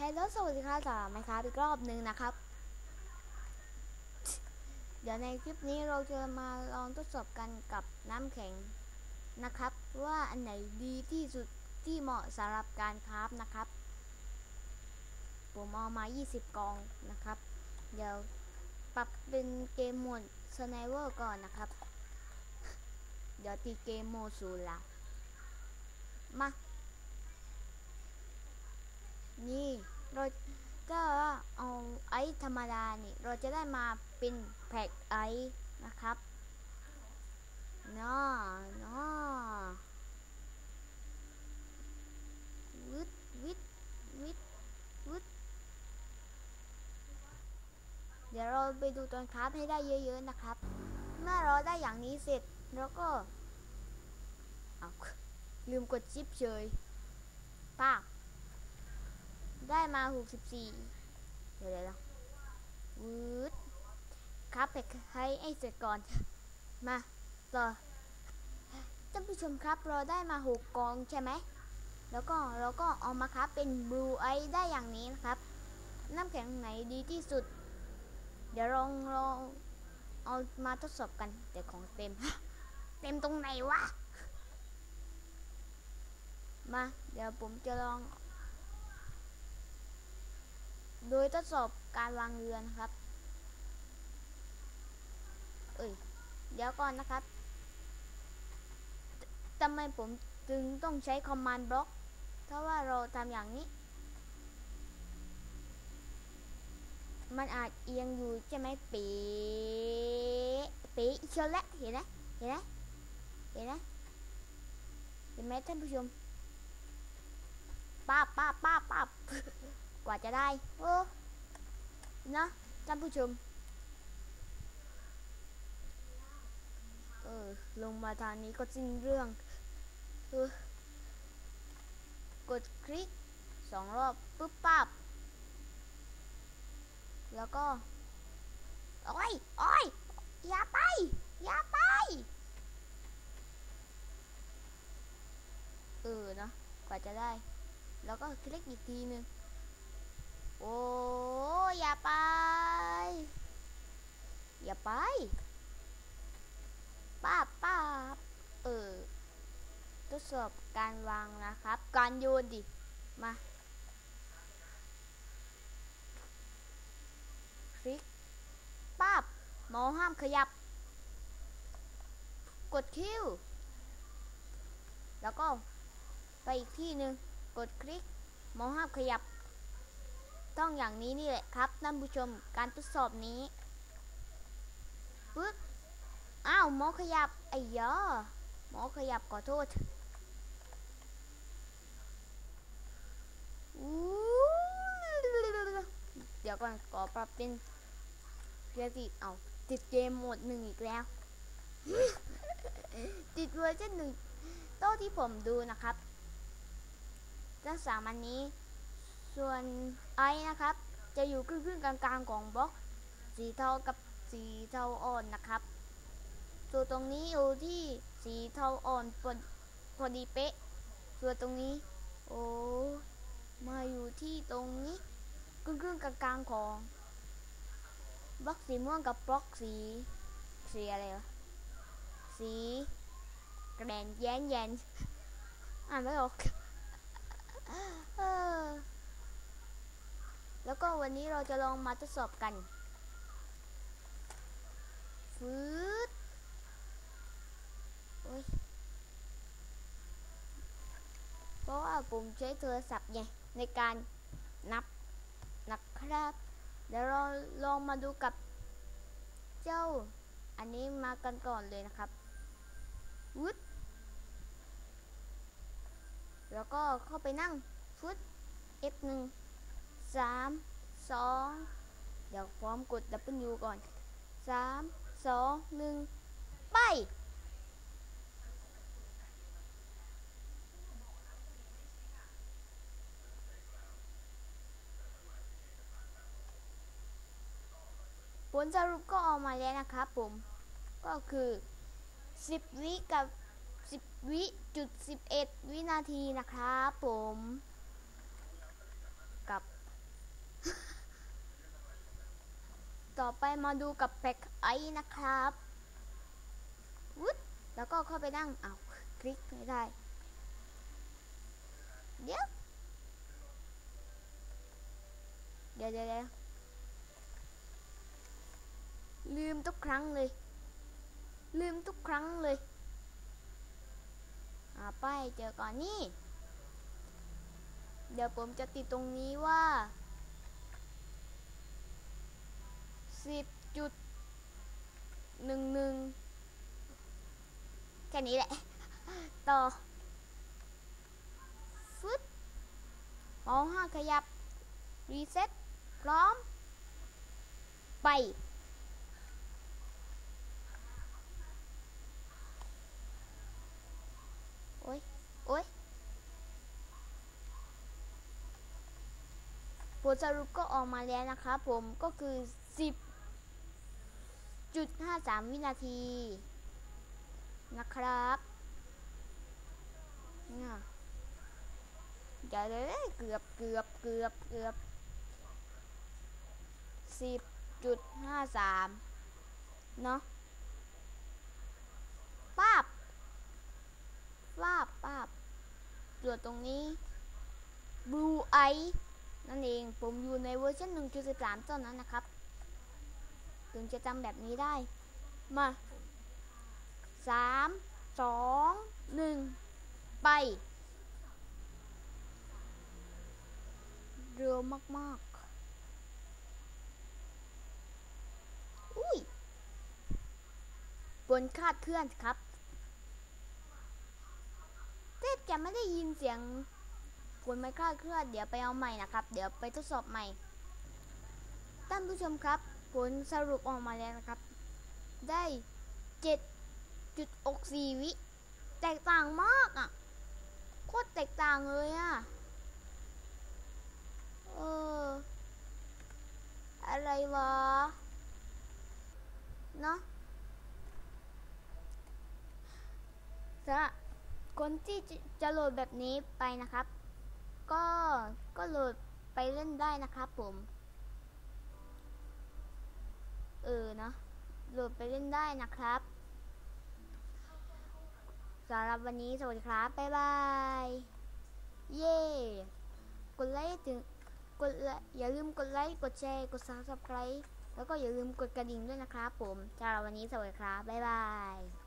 แล้วสวัสดีครับสำหรับนะครับอีกรอบหนึ่งนะครับเดี๋ยวในคลิปนี้เราจะมาลองทดสอบกันกับน้ำแข็งนะครับว่าอันไหนดีที่สุดที่เหมาะสำหรับการคราฟนะครับผมเอามา20กองนะครับเดี๋ยวปรับเป็นเกมโหมดสไนเปอร์ก่อนนะครับเดี๋ยวตีเกมโหมดศูนย์ละมานี่เราก็เอาไอธรรมดานี่เราจะได้มาเป็นแพ็กไอนะครับน้อวิดวิดวิดวิดเดี๋ยวเราไปดูตอนคราฟให้ได้เยอะๆนะครับเมื่อเราได้อย่างนี้เสร็จเราก็เอาลืมกดชิปเฉยป้าได้มา64เดี๋ยววืดครับแพ็กให้เสร็จก่อนมาต่อท่านผู้ชมครับเราได้มา6กองใช่ไหมแล้วก็เราก็เอามาครับเป็นบลูไอได้อย่างนี้นะครับน้ำแข็งไหนดีที่สุดเดี๋ยวลองเอามาทดสอบกันแต่ของเต็ม เต็มตรงไหนวะมาเดี๋ยวผมจะลองโดยทดสอบการวางเรือนะครับเดี๋ยวก่อนนะครับทำไมผมจึงต้องใช้คอมมานด์บล็อกถ้าว่าเราทำอย่างนี้มันอาจเอียงอยู่ใช่ไหมเป๊ะเป๊ะเชียวแล้วเห็นไหมเห็นไหมเห็นไหมเห็นไหมท่านผู้ชมป้าบ กว่าจะได้โอ้นะท่านผู้ชมลงมาทางนี้ก็สิ้นเรื่องกดคลิก2 รอบปุ๊บปั๊บแล้วก็โอ้ยอย่าไปนะกว่าจะได้แล้วก็คลิกอีกทีนึงโอ้อย่าไปป้าบทดสอบการวางนะครับการโยนดิมาคลิกป้าบเมาส์ห้ามขยับกดคิวแล้วก็ไปอีกที่หนึ่งกดคลิกเมาส์ห้ามขยับต้องอย่างนี้นี่แหละครับท่านผู้ชมการทดสอบนี้ปึ๊บอ้าวเมาส์ขยับไอ้ยอเมาส์ขยับขอโทษเดี๋ยวก่อนขอปรับเป็นเรียติเอาติดเกมโหมด1อีกแล้ว ติดเวอร์ชัน1โต๊ะที่ผมดูนะครับทั้ง3อันนี้ส่วนไอนะครับจะอยู่ครึ่งๆกลางๆของบล็อกสีเทากับสีเทาอ่อนนะครับส่วนตรงนี้อยู่ที่สีเทาอ่อนพอดีเป๊ะส่วนตรงนี้โอ้มาอยู่ที่ตรงนี้ครึ่งๆกลางๆของบล็อกสีม่วงกับบล็อกสีอะไรวะสีกระแดนแย้นอ่านไม่ออก แล้วก็วันนี้เราจะลองมาทดสอบกันฟืดเพราะว่าผมใช้โทรศัพท์ไงในการนับนะครับเดี๋ยวเราลองมาดูกับเจ้าอันนี้มากันก่อนเลยนะครับวุดแล้วก็เข้าไปนั่งฟุต F1 3 2เดี๋ยวพร้อมกด W ก่อน3 2 1ไปผลสรุปก็ออกมาแล้วนะครับผมก็คือ10 วิกับ10 วิจุด11 วินาทีนะครับผมกับไปมาดูกับแพ็กไอนะครับวุ๊ดแล้วก็เข้าไปนั่งคลิกไม่ได้เดี๋ยวลืมทุกครั้งเลยไปเจอก่อนนี่เดี๋ยวผมจะติดตรงนี้ว่า10.11แค่นี้แหละต่อฟึดเมาส์5ขยับรีเซ็ตพร้อมไปโอ๊ยผลสรุปก็ออกมาแล้วนะครับผมก็คือ 10.53 วินาทีนะครับเนี่ยเดี๋ยวเลยเกือบ10.53เนาะป้าบตรวจตรงนี้ Blue Eye นั่นเองผมอยู่ในเวอร์ชัน 1.13 ตอนนั้นนะครับถึงจะจำแบบนี้ได้มา3 2 1ไปเร็วมากๆอุ้ยบนคาดเคลื่อนครับแทบจะไม่ได้ยินเสียงผลไม่คลาดเคลื่อนเดี๋ยวไปเอาใหม่นะครับเดี๋ยวไปทดสอบใหม่ท่านผู้ชมครับผลสรุปออกมาแล้วนะครับได้ 7.64 วิแตกต่างมากโคตรแตกต่างเลยอะไรวะเนาะสำหรับคนที่จะโหลดแบบนี้ไปนะครับก็โหลดไปเล่นได้นะครับผมเนาะโหลดไปเล่นได้นะครับสำหรับวันนี้สวัสดีครับบ๊ายบายเย้กดไลค์ถึงอย่าลืมกดไลค์กดแชร์กด Subscribe แล้วก็อย่าลืมกดกระดิ่งด้วยนะครับผมสำหรับวันนี้สวัสดีครับบ๊ายบาย